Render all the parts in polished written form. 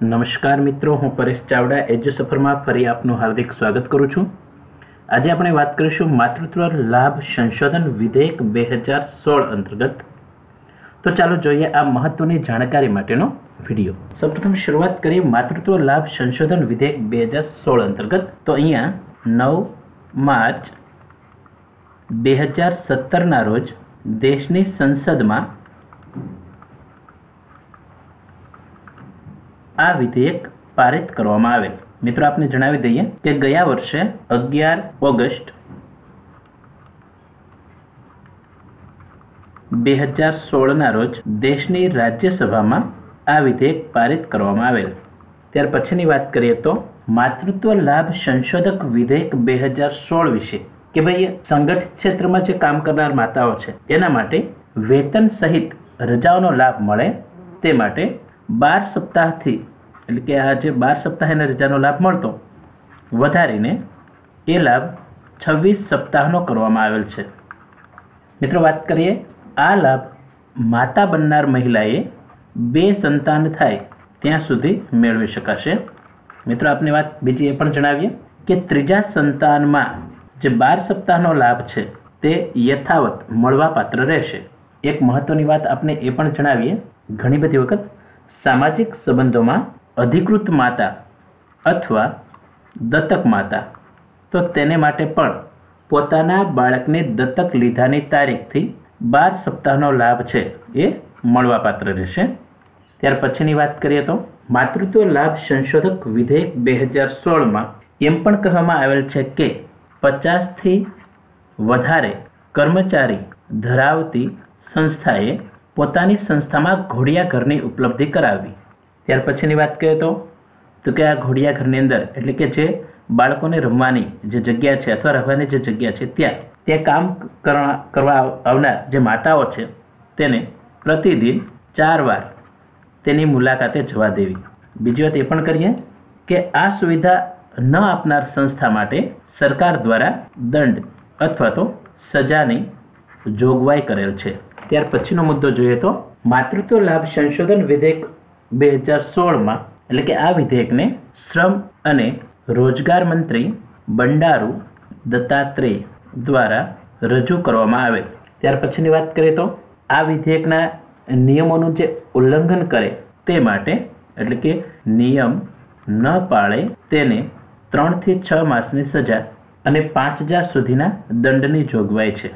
नमस्कार मित्रों, हूँ परेश चावड़ा एज्यु सफर में फरी आपનું हार्दिक स्वागत करूँ छूँ। आज આપણે વાત કરીશું માતૃત્વ લાભ સંશોધન વિધેયક 2016 અંતર્ગત। તો ચાલો જોઈએ આ મહત્વની જાણકારી માટેનો વિડિયો। સૌપ્રથમ શરૂઆત કરીએ માતૃત્વ લાભ સંશોધન વિધેયક 2016 અંતર્ગત। તો અહીંયા 9 માર્ચ 2017 ના રોજ દેશની સંસદમાં आ विधेयक पारित करवामां आवेल। मित्रों, आपने जणावी दईए कि गया वर्षे 11 ऑगस्ट 2016 ना रोज देशनी राज्यसभा में आ विधेयक पारित करवामां आवेल। त्यार पछीनी वात करीए तो मातृत्व लाभ संशोधक विधेयक 2016 विषे कि भाई संगठित क्षेत्र में जे काम करनार माताओं छे तेना माटे वेतन सहित रजाओनो लाभ मळे ते माटे 12 सप्ताह थी એટલે કે આ જે 12 સપ્તાહની રજાનો લાભ મળતો વધારીને એ લાભ 26 સપ્તાહનો કરવામાં આવેલ છે। મિત્રો, વાત કરીએ આ લાભ માતા બનનાર મહિલાએ 2 સંતાન થાય ત્યાં સુધી મેળવી શકાશે। મિત્રો, આપને વાત બીજી એ પણ જણાવીએ કે ત્રીજા સંતાનમાં જે 12 સપ્તાહનો લાભ છે તે યથાવત મળવાપાત્ર રહેશે। એક મહત્વની વાત આપણે એ પણ જણાવીએ, ઘણી બધી વખત सामाजिक संबंधों में अधिकृत माता अथवा दत्तक माता तो तेने माटे पण पोताना बाळकने दत्तक लीधानी तारीखथी 12 सप्ताहनो लाभ छे ए मळवापात्र रहेशे। त्यार पछीनी वात करीए तो मातृत्व लाभ संशोधक विधेयक 2016 में एम पण कहेवामां आवेल छे के 50 थी वधारे कर्मचारी धरावती संस्थाए पोतानी संस्था में घोड़िया घर की उपलब्धि करावी। त्यार पछीनी बात करें तो कि आ घोड़िया घर अंदर एटले के जे बाळकोने रमवानी जे जग्या छे अथवा रहवानी जे जग्या छे त्या काम करवा आवनार जे माताओं छे तेने प्रतिदिन 4 वार तेनी मुलाकाते जवा देवी। बीजी वात ए पण करीए के आ सुविधा न आपनार संस्था माटे सरकार द्वारा दंड अथवा तो सजानी जोगवाई करेल छे। त्यार पछीनो मुद्दो જોઈએ तो मातृत्व लाभ संशोधन विधेयक 2016 में એટલે કે આ વિધેયકને શ્રમ અને રોજગાર મંત્રી બંડારુ દત્તાત્રેય દ્વારા રજૂ કરવામાં આવેલ। ત્યાર પછીની વાત કરીએ તો આ વિધેયકના નિયમોનું જે ઉલ્લંઘન કરે તે માટે એટલે કે નિયમ ન પાળે તેને 3 થી 6 માસની સજા અને 5000 સુધીના દંડની જોગવાઈ છે।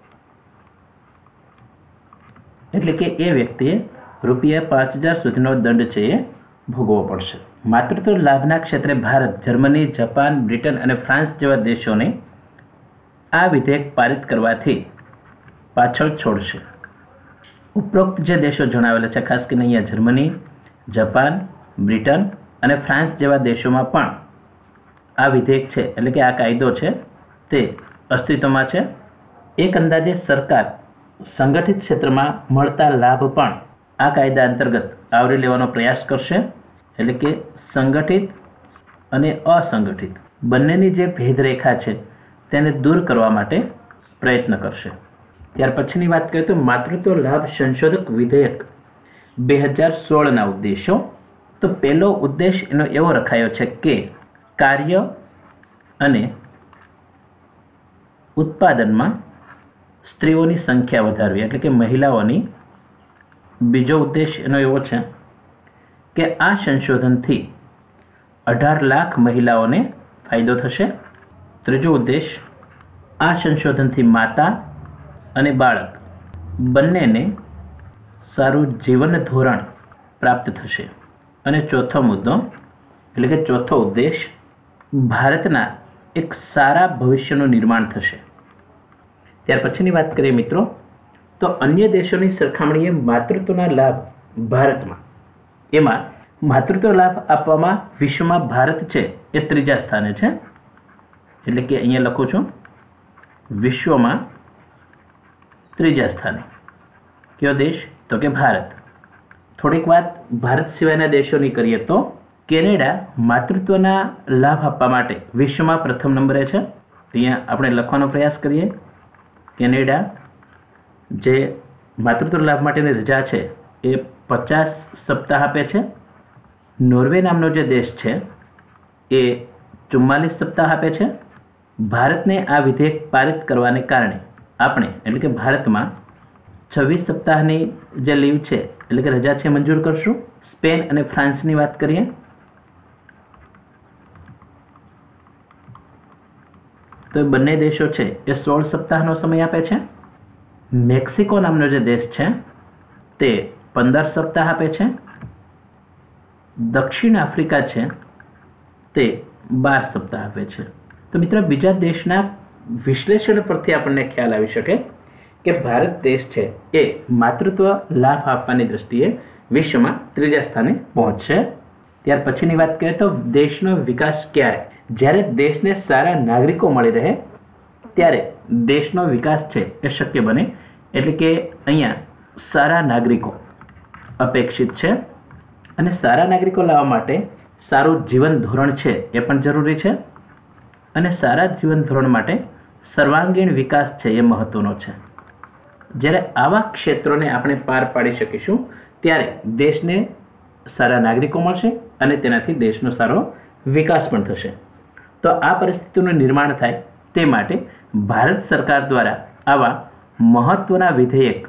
એટલે કે એ વ્યક્તિએ ₹5000 સુધીનો દંડ છે એ ભોગવવો પડશે। માતૃત્વ લાભના ક્ષેત્રે ભારત, જર્મની, જાપાન, બ્રિટન અને ફ્રાન્સ જેવા દેશોને આ વિધેયક પારિત કરવાથી પાછળ છોડશે। ઉપરોક્ત જે દેશો જણાવેલા છે, ખાસ કરીને અહીંયા જર્મની, જાપાન, બ્રિટન અને ફ્રાન્સ જેવા દેશોમાં પણ આ વિધેયક છે એટલે કે આ કાયદો છે તે અસ્તિત્વમાં છે। એક અંદાજે સરકાર संगठित क्षेत्र में मळता लाभ पण आ कायदा अंतर्गत आवरी लेवानो प्रयास करशे। एटले के संगठित अने असंगठित बंनेनी जे भेदरेखा छे तेने दूर करवा माटे प्रयत्न करशे। त्यार पछीनी वात करीए तो मातृत्व लाभ संशोधक विधेयक 2016 ना उद्देश्यो। तो पहेलो उद्देश्य एनो एवो रखायो छे के कार्य अने उत्पादन में स्त्रीओनी संख्या वधारवी एटले के महिलाओनी। बीजो उद्देश्य एनो एवो छे के आ संशोधनथी 18 लाख महिलाओने फायदो थशे। त्रीजो उद्देश्य आ संशोधनथी माता अने बाळक बंनेने सारू जीवन धोरण प्राप्त थशे। अने चौथो मुद्दो एटले के चौथो उद्देश्य भारतना एक सारा भविष्यनुं निर्माण थशे। त्यार पछीनी बात करिए मित्रों तो अन्य देशों की सरखामणीए मातृत्वना लाभ भारत में एमां मातृत्व लाभ आपवामां विश्व में भारत है ए त्रीजा स्थाने है। एटले के अहींया लखुं छुं विश्व में त्रीजा स्थाने। क्यो देश? तो के भारत। थोड़ीक बात भारत सिवायना देशों की करिए तो केनेडा मातृत्वना लाभ आपवा माटे विश्व में प्रथम नंबरे है। अहींया आपणे लखवानो प्रयास करिए केनेडा जे मातृत्व लाभ माटेनी रजा है ए 50 सप्ताह आपे छे। નોર્વે નામનો જે દેશ છે એ 44 સપ્તાહ આપે છે. ભારતને આ વિધેયક પારિત કરવાને કારણે આપણે એટલે કે ભારતમાં 26 સપ્તાહની જે લીવ છે એટલે કે રજા છે મંજૂર કરશું. સ્પેન અને ફ્રાન્સની વાત કરીએ તો બંને દેશો છે એ 16 સપ્તાહનો સમય આપે છે. મેક્સિકો નામનો જે દેશ છે તે 15 સપ્તાહ આપે છે. દક્ષિણ આફ્રિકા છે તે 12 સપ્તાહ આપે છે. તો મિત્રો બીજા દેશના વિશ્લેષણ પરથી આપણને ખ્યાલ આવી શકે કે ભારત દેશ છે એ માતૃત્વ લાભ આપવાની દ્રષ્ટિએ વિશ્વમાં 3જા સ્થાને પહોંચશે. ત્યાર પછીની વાત કરીએ તો દેશનો વિકાસ ક્યારે? જ્યારે દેશને સારા નાગરિકો મળી રહે ત્યારે દેશનો વિકાસ છે એ શક્ય બને. એટલે કે અહીંયા સારા નાગરિકો અપેક્ષિત છે અને સારા નાગરિકો લાવવા માટે સારું જીવન ધોરણ છે એ પણ જરૂરી છે અને સારા જીવન ધોરણ માટે સર્વાંગીણ વિકાસ છે એ મહત્વનો છે. જ્યારે આવા ક્ષેત્રોને આપણે પાર પાડી શકીશું ત્યારે દેશને સારા નાગરિકો મળશે અને તેનાથી દેશનો સારો વિકાસ પણ થશે. તો આ પરિસ્થિતિનું નિર્માણ થાય તે માટે ભારત સરકાર દ્વારા આવા મહત્વના વિધેયક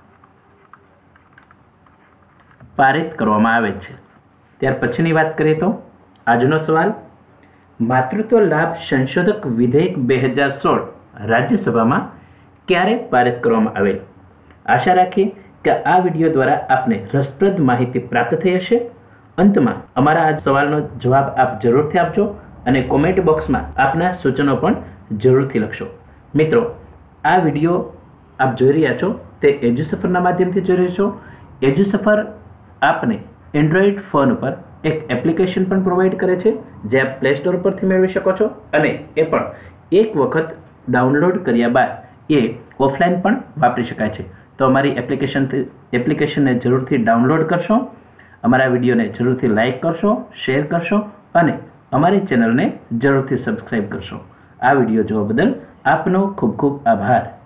પારિત કરવામાં આવે છે. ત્યાર પછીની વાત કરીએ તો આજનો સવાલ, માતૃત્વ લાભ સંશોધક વિધેયક 2016 રાજ્યસભામાં ક્યારે પારિત કરવામાં આવેલ? આશા રાખીએ કે આ વિડીયો દ્વારા આપને રસપ્રદ માહિતી પ્રાપ્ત થઈ હશે. અંતમાં અમારા આ સવાલનો જવાબ આપ જરૂરથી આપજો અને કોમેન્ટ બોક્સમાં આપના સૂચનો પણ જરૂરથી લખશો. મિત્રો, આ વિડીયો આપ જોઈ રહ્યા છો તે એજ્યુસફરના માધ્યમથી જોઈ રહ્યા છો. એજ્યુસફર આપને એન્ડ્રોઈડ ફોન ઉપર એક એપ્લિકેશન પણ પ્રોવાઈડ કરે છે જે આપ પ્લે સ્ટોર પરથી મેળવી શકો છો અને એ પણ એક વખત ડાઉનલોડ કર્યા બાદ એ ઓફલાઈન પણ વાપરી શકાય છે. તો અમારી એપ્લિકેશનને જરૂરથી ડાઉનલોડ કરશો, અમારા વિડીયોને જરૂરથી લાઇક કરશો, શેર કરશો અને અમારી ચેનલને જરૂરથી સબસ્ક્રાઈબ કરશો. આ વિડીયો જોવા બદલ આપનો ખૂબ ખૂબ આભાર.